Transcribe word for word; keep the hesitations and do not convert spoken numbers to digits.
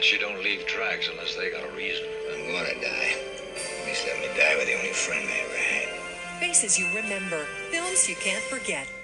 Cats, you don't leave tracks unless they got a reason. I'm gonna die. At least let me die with the only friend I ever had. Faces you remember. Films you can't forget.